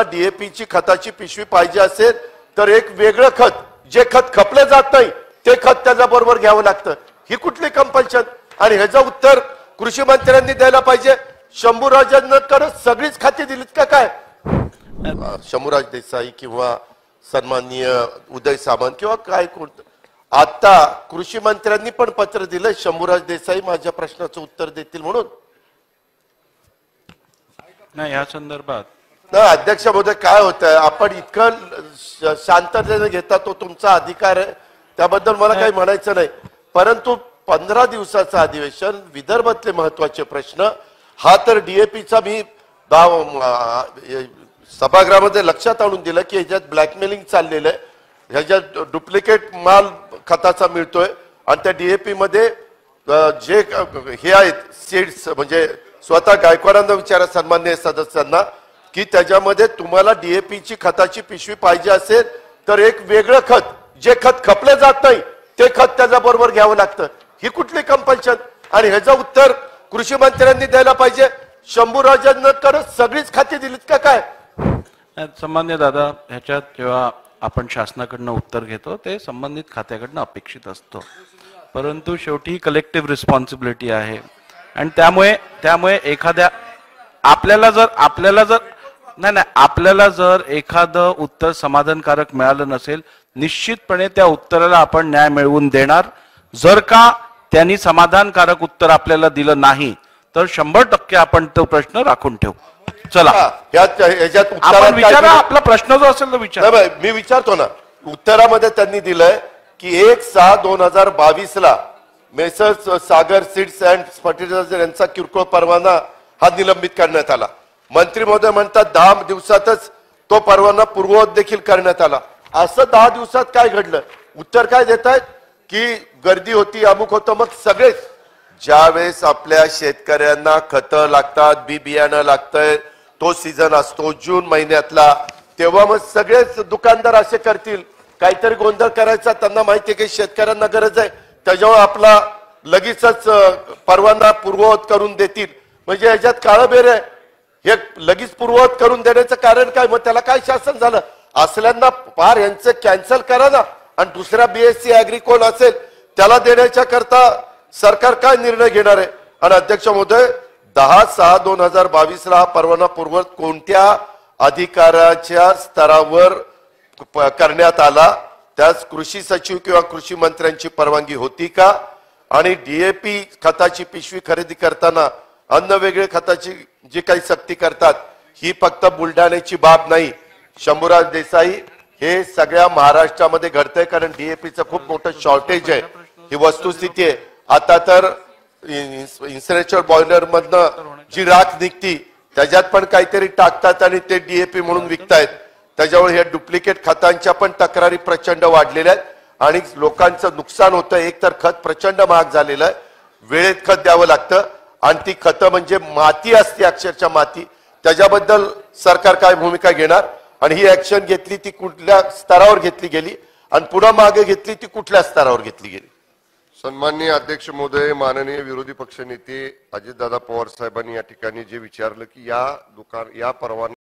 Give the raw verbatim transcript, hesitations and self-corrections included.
डीएपीची खताची पिशवी पाहिजे असेल तर एक वेगळं खत जे खत खपलं जात नाही ते खत त्याच्या बरोबर घ्यावं लागतं। ही कुठली कंपल्शन? आणि ह्याचं उत्तर कृषी मंत्र्यांनी द्यायला पाहिजे। शंभूराजांकडे सगळीच खाती दिलीत का काय? शंभूराज देसाई किंवा सन्माननीय उदय सामंत किंवा काय कोण आता कृषी मंत्र्यांनी पण पत्र दिलं शंभूराज देसाई माझ्या प्रश्नाचं उत्तर देतील म्हणून। नाही या संदर्भात ना अध्यक्ष महोदय काय होतंय आपण इतकं शांततेने घेता तो तुमचा अधिकार आहे त्याबद्दल मला काही म्हणायचं नाही परंतु पंधरा दिवसाचं अधिवेशन विदर्भातले महत्वाचे प्रश्न हा तर डीएपीचा मी सभागृहामध्ये लक्षात आणून दिलं की ह्याच्यात ब्लॅकमेलिंग चाललेलं आहे ह्याच्यात डुप्लिकेट माल खताचा मिळतोय आणि त्या डीएपी मध्ये जे हे आहेत सीड्स म्हणजे स्वतः गायकवाडांना विचारा सन्माननीय सदस्यांना की त्याच्यामध्ये तुम्हाला डीएपीची खताची पिशवी पाहिजे असेल तर एक वेगळं खत जे खत खपलं जात नाही ते खत त्याच्या बरोबर घ्यावं लागतं। ही कुठली कंपल्शन? आणि ह्याचं उत्तर कृषी मंत्र्यांनी द्यायला पाहिजे। शंभूराजांकडे सगळीच खाती दिलीत का काय? सन्मान्य दादा ह्याच्यात जेव्हा आपण शासनाकडनं उत्तर घेतो ते संबंधित खात्याकडनं अपेक्षित असतं परंतु शेवटी कलेक्टिव्ह रिस्पॉन्सिबिलिटी आहे आणि त्यामुळे त्यामुळे एखाद्या आपल्याला जर आपल्याला जर नाही नाही आपल्याला जर एखादं उत्तर समाधानकारक मिळालं नसेल निश्चितपणे त्या उत्तराला आपण न्याय मिळवून देणार। जर का त्यांनी समाधानकारक उत्तर आपल्याला दिलं नाही तर शंभर टक्के आपण तो प्रश्न राखून ठेवू। चला आपण विचारा आपला प्रश्न जो असेल तो विचार। मी विचारतो ना उत्तरामध्ये त्यांनी दिलंय की एक सहा दोन हजार बावीस ला Messrs Sagar seeds and fertiliser यांचा किरकोळ परवाना हा निलंबित करण्यात आला। मंत्री महोदय म्हणतात दहा दिवसातच तो परवाना पूर्ववत देखील करण्यात आला। असं दहा दिवसात काय घडलं? उत्तर काय देत आहेत की गर्दी होती अमुक होतं। मग सगळेच ज्यावेळेस आपल्या शेतकऱ्यांना खतं लागतात बी बियाणं लागतंय तो सीझन असतो जून महिन्यातला तेव्हा मग सगळेच दुकानदार असे करतील काहीतरी गोंधळ करायचा त्यांना माहिती आहे की शेतकऱ्यांना गरज आहे त्याच्यावर आपला लगेचच परवाना पूर्ववत करून देतील म्हणजे याच्यात काळबेर आहे। हे लगेच पूर्ववत करून देण्याचं कारण काय? मग त्याला काय शासन झालं? असल्यांना फार यांचं कॅन्सल करा ना आणि दुसऱ्या बीएससी ऍग्रिकोल असेल त्याला देण्याच्या करता सरकार काय निर्णय घेणार आहे? आणि अध्यक्ष महोदय दहा सहा दोन हजार बावीस ला हा परवाना पूर्ववत कोणत्या अधिकाऱ्याच्या स्तरावर करण्यात आला? त्यास कृषी सचिव किंवा कृषी मंत्र्यांची परवानगी होती का? आणि डीएपी खताची पिशवी खरेदी करताना अन्न वेगळे खताची जी काही सक्ती करतात ही फक्त बुलढाण्याची बाब नाही। शंभूराज देसाई हे सगळ्या महाराष्ट्रामध्ये घडतंय कारण डीएपीचं खूप मोठं शॉर्टेज आहे ही वस्तुस्थिती आहे। आता तर इन्सिनरेटर बॉयलर मधनं जी राख निघती त्याच्यात पण काहीतरी टाकतात आणि ते डीएपी म्हणून विकतायत त्याच्यामुळे हे डुप्लिकेट खतांच्या पण तक्रारी प्रचंड वाढलेल्या आहेत आणि लोकांचं नुकसान होतं। एक तर खत प्रचंड महाग झालेलं आहे वेळेत खत द्यावं लागतं आणि ती खतं म्हणजे माती असते अक्षरशः माती त्याच्याबद्दल सरकार काय भूमिका घेणार आणि ही ऍक्शन घेतली ती कुठल्या स्तरावर घेतली गेली आणि पुन्हा मागे घेतली ती कुठल्या स्तरावर घेतली गेली? सन्माननीय अध्यक्ष महोदय माननीय विरोधी पक्षनेते अजितदादा पवार साहेबांनी या ठिकाणी जे विचारलं की या दुकान या परवाना